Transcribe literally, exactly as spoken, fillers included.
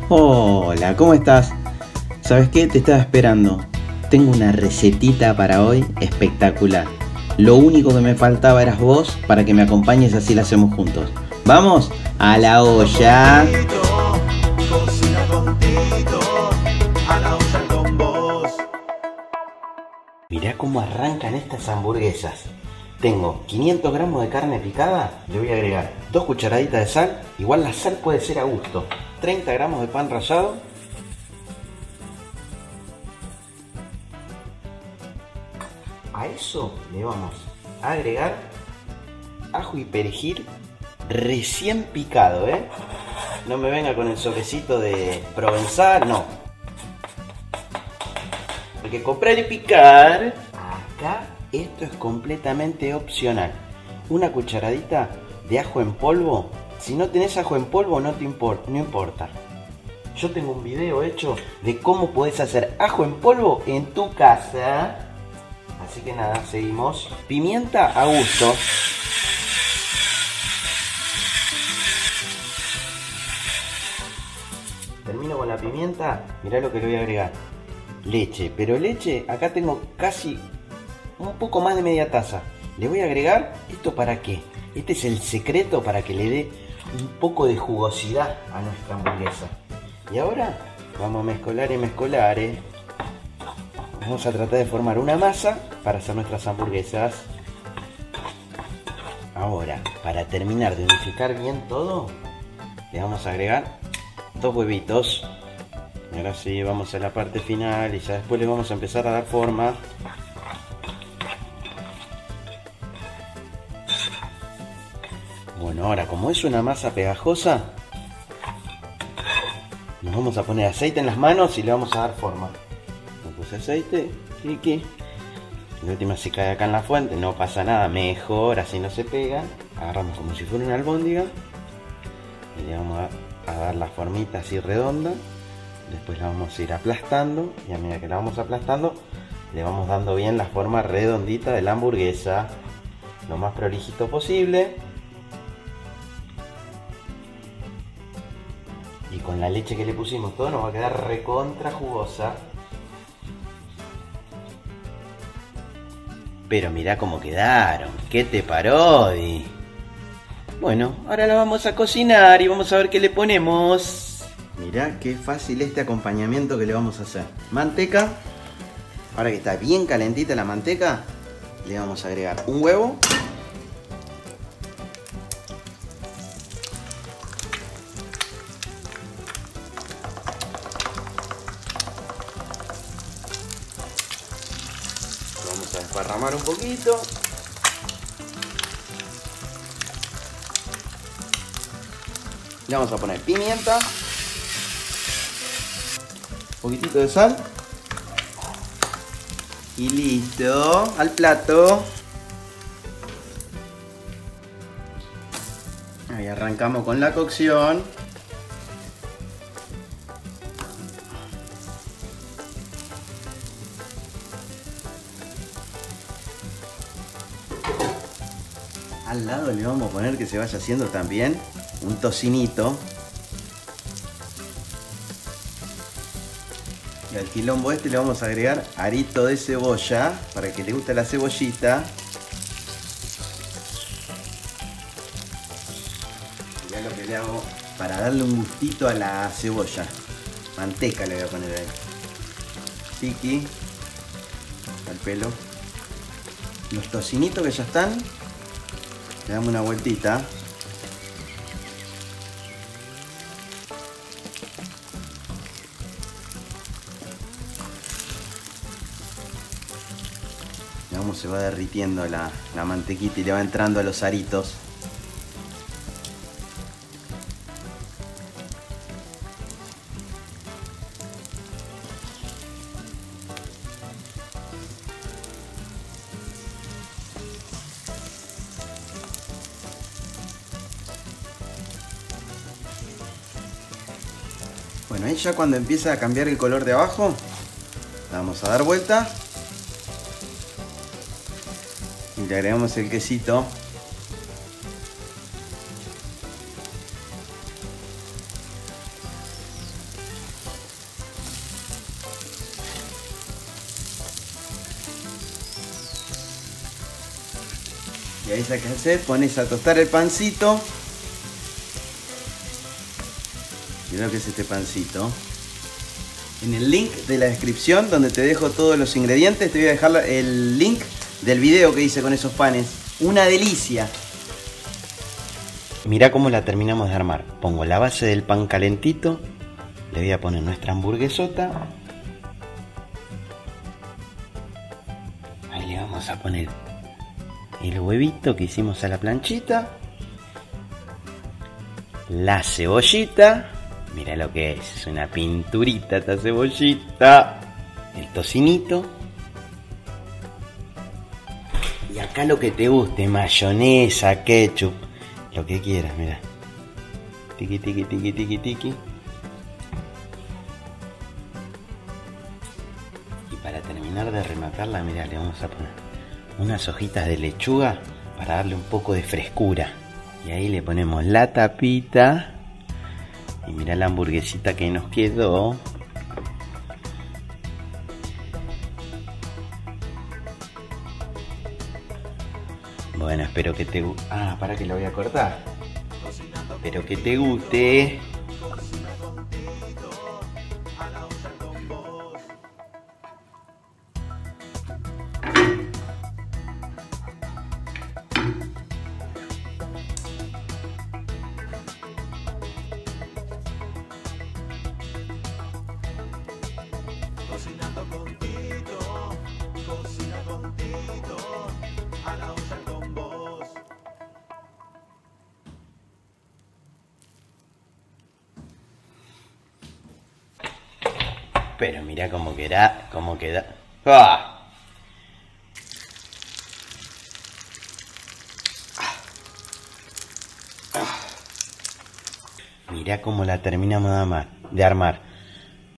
Hola, ¿cómo estás? ¿Sabes qué? Te estaba esperando. Tengo una recetita para hoy espectacular. Lo único que me faltaba eras vos para que me acompañes, así la hacemos juntos. ¡Vamos! ¡A la olla! Cocina contigo, a la olla con vos. Mirá cómo arrancan estas hamburguesas. Tengo quinientos gramos de carne picada, le voy a agregar dos cucharaditas de sal, igual la sal puede ser a gusto, treinta gramos de pan rallado, a eso le vamos a agregar ajo y perejil recién picado, ¿eh? No me venga con el soquecito de provenzal, no. Hay que comprar y picar. Acá esto es completamente opcional. Una cucharadita de ajo en polvo. Si no tenés ajo en polvo no te importa, no importa. Yo tengo un video hecho de cómo podés hacer ajo en polvo en tu casa. Así que nada, seguimos. Pimienta a gusto. Termino con la pimienta. Mirá lo que le voy a agregar. Leche, pero leche, acá tengo casi un poco más de media taza. Le voy a agregar esto. ¿Para qué? Este es el secreto para que le dé un poco de jugosidad a nuestra hamburguesa. Y ahora vamos a mezcolar y mezcolar, ¿eh? Vamos a tratar de formar una masa para hacer nuestras hamburguesas. Ahora, para terminar de unificar bien todo, le vamos a agregar dos huevitos. Y ahora sí, vamos a la parte final y ya después le vamos a empezar a dar forma. Bueno, ahora como es una masa pegajosa, nos vamos a poner aceite en las manos y le vamos a dar forma. Le puse aceite, cliqui. La última se cae acá en la fuente, no pasa nada, mejor, así no se pega. Agarramos como si fuera una albóndiga y le vamos a, a dar la formita así redonda. Después la vamos a ir aplastando y a medida que la vamos aplastando le vamos dando bien la forma redondita de la hamburguesa, lo más prolijito posible. Y con la leche que le pusimos todo nos va a quedar recontra jugosa. Pero mirá cómo quedaron, ¿qué te parodi? Bueno, ahora la vamos a cocinar y vamos a ver qué le ponemos. Mirá qué fácil este acompañamiento que le vamos a hacer. Manteca. Ahora que está bien calentita la manteca, le vamos a agregar un huevo. Lo vamos a desparramar un poquito. Le vamos a poner pimienta. Un poquitito de sal y listo, al plato. Ahí arrancamos con la cocción. Al lado le vamos a poner que se vaya haciendo también un tocinito. Y al quilombo este le vamos a agregar arito de cebolla para que le guste la cebollita. Mirá lo que le hago para darle un gustito a la cebolla. Manteca le voy a poner ahí. Tiki. Al pelo. Los tocinitos que ya están, le damos una vueltita. Cómo se va derritiendo la, la mantequita y le va entrando a los aritos. Bueno, ahí ya cuando empieza a cambiar el color de abajo, le vamos a dar vuelta. Y le agregamos el quesito. Y ahí sacas hacer, pones a tostar el pancito. Mira lo que es este pancito. En el link de la descripción, donde te dejo todos los ingredientes, te voy a dejar el link del video que hice con esos panes. Una delicia. Mirá cómo la terminamos de armar. Pongo la base del pan calentito. Le voy a poner nuestra hamburguesota. Ahí le vamos a poner el huevito que hicimos a la planchita. La cebollita. Mira lo que es, es una pinturita esta cebollita. El tocinito. Y acá lo que te guste, mayonesa, ketchup, lo que quieras, mira. Tiki, tiki, tiki, tiki, tiki. Y para terminar de rematarla, mira, le vamos a poner unas hojitas de lechuga para darle un poco de frescura. Y ahí le ponemos la tapita. Y mira la hamburguesita que nos quedó. Bueno, espero que te guste. Ah, para que lo voy a cortar. Espero que te guste. Cocinando contigo, cocina contigo, a la olla con vos. Pero mira cómo queda, cómo queda. ¡Ah! Mira cómo la terminamos de armar. De armar.